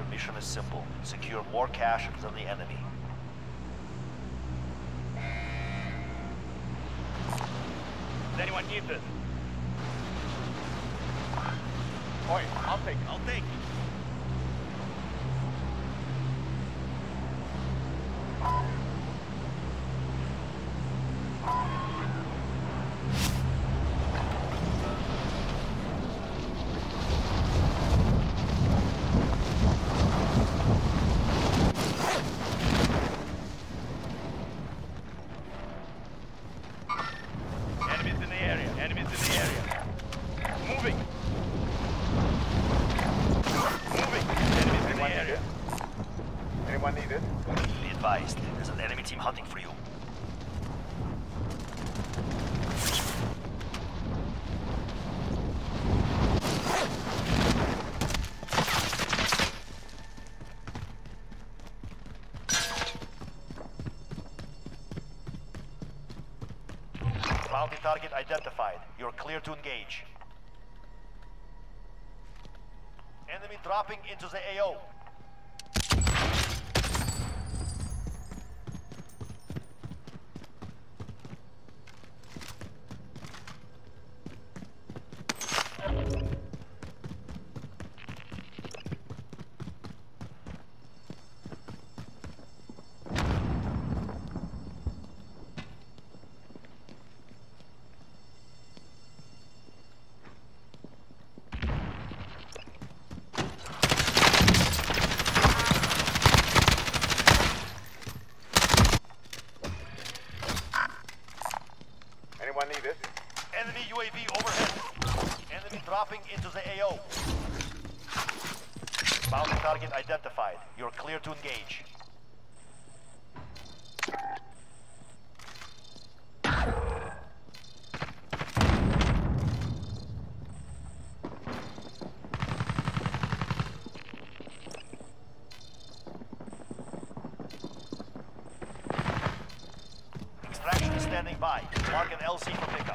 Your mission is simple. Secure more cash than the enemy. Does anyone need this? Point, I'll take. Be advised, there's an enemy team hunting for you. Bounty target identified. You're clear to engage. Enemy dropping into the AO. Anyone need it? Enemy UAV overhead. Enemy dropping into the AO. Bounty target identified. You're clear to engage. Extraction is standing by. Mark an LC for pickup.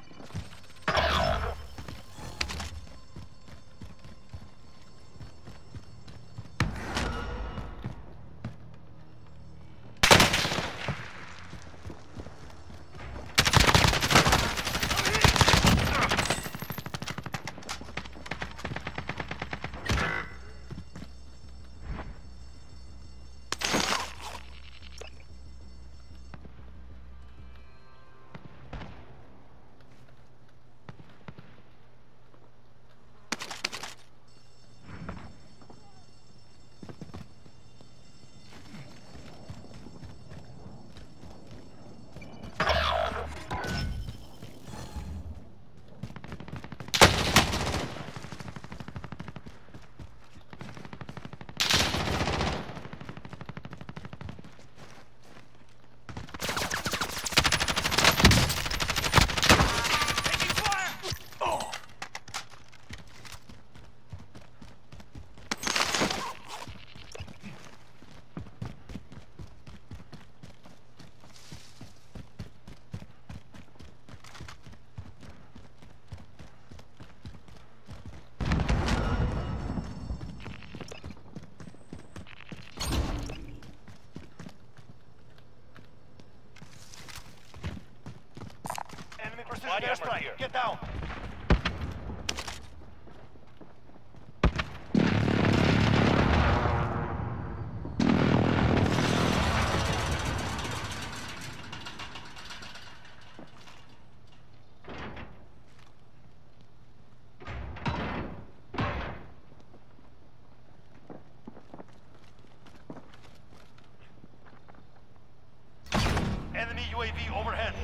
Precision airstrike. Get down. Enemy UAV overhead.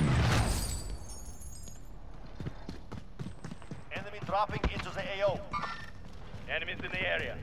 Enemy dropping into the AO. Enemies in the area.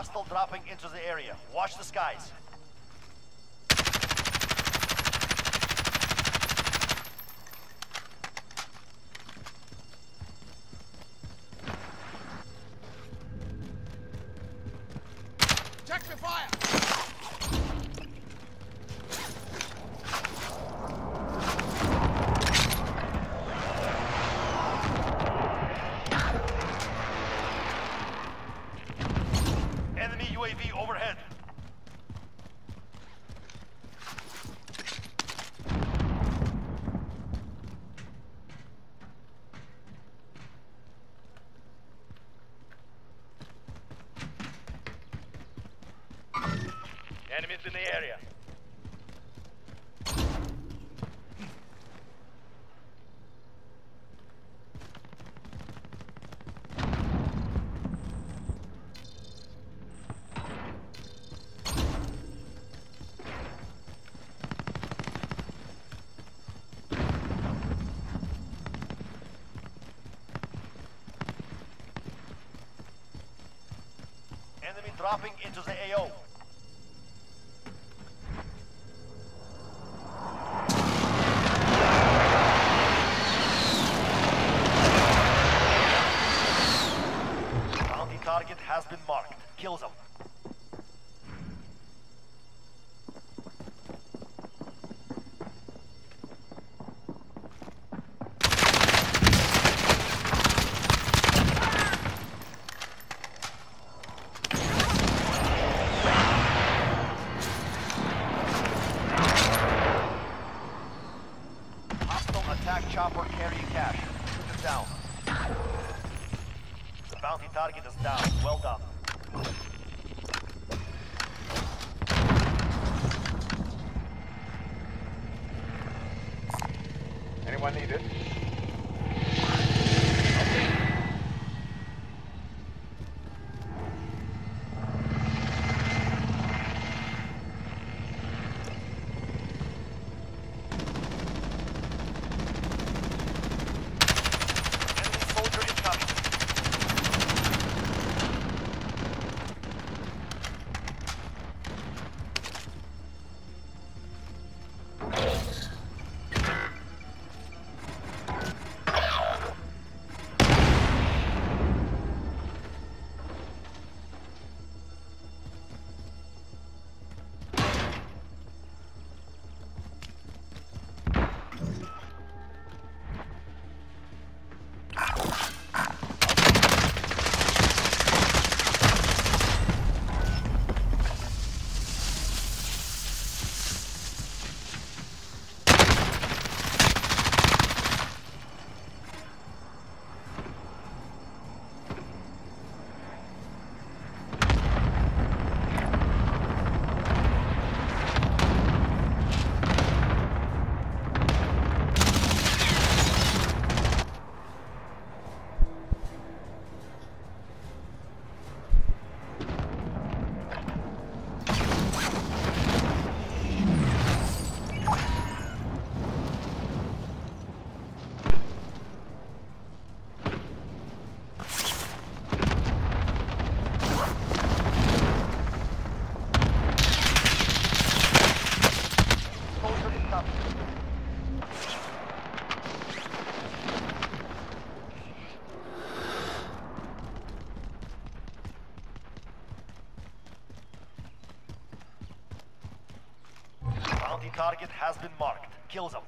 Hostile dropping into the area. Watch the skies. Check the fire! Enemy UAV overhead. Enemies in the area. Enemy dropping into the AO. Bounty target has been marked. Kill them. Hostile attack chopper carrying cash. Shoot it down. The bounty target is down. Well done. Anyone need this? Enemy soldier incoming. Soldier incoming. Bounty target has been marked. Kill them.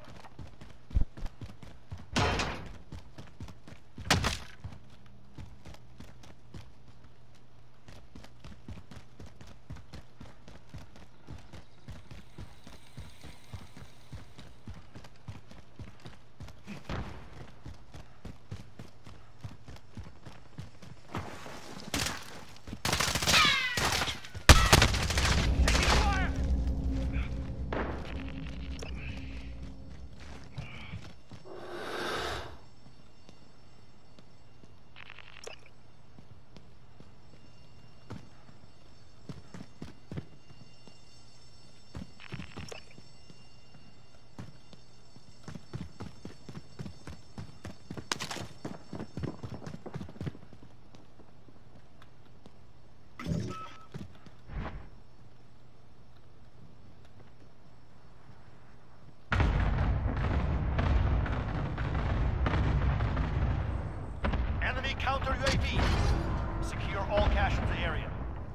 counter UAV. Secure all cache in the area.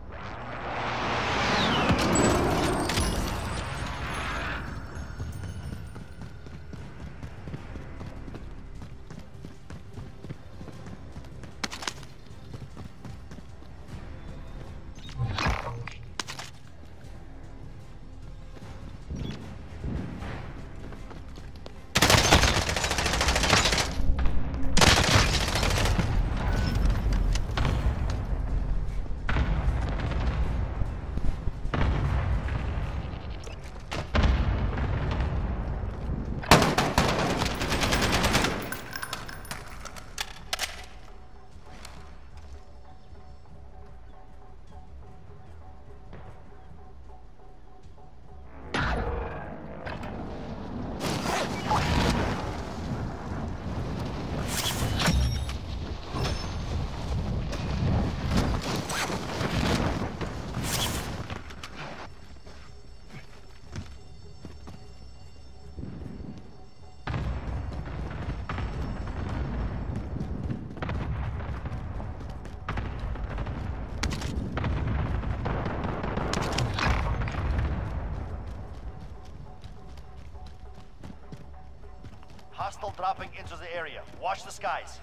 Hostile dropping into the area. Watch the skies.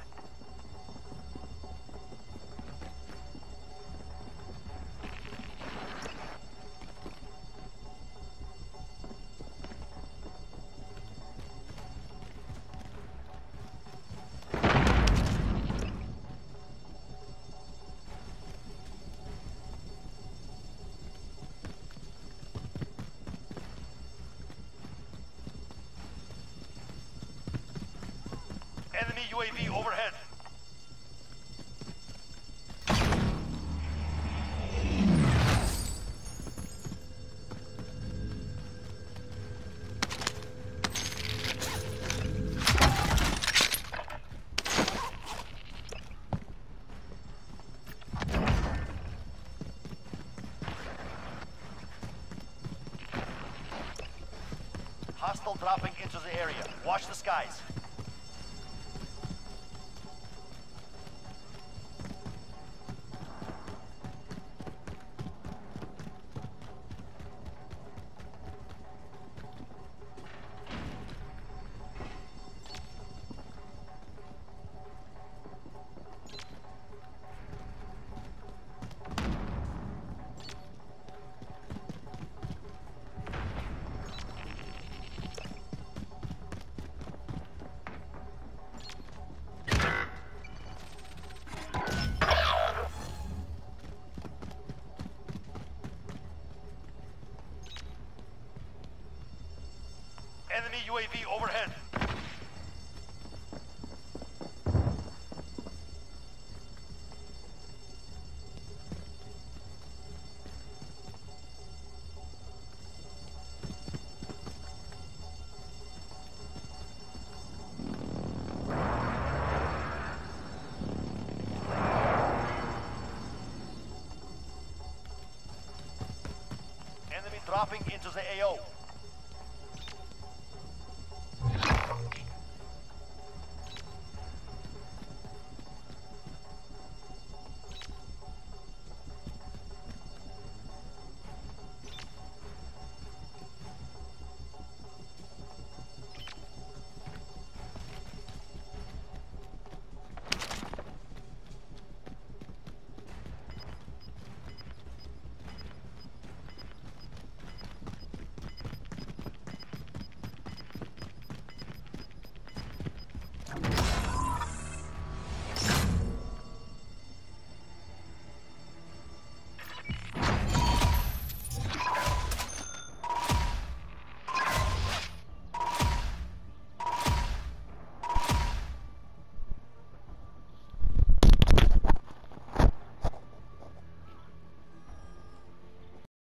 Enemy UAV overhead. Hostile dropping into the area. Watch the skies. Enemy UAV overhead. Enemy dropping into the AO.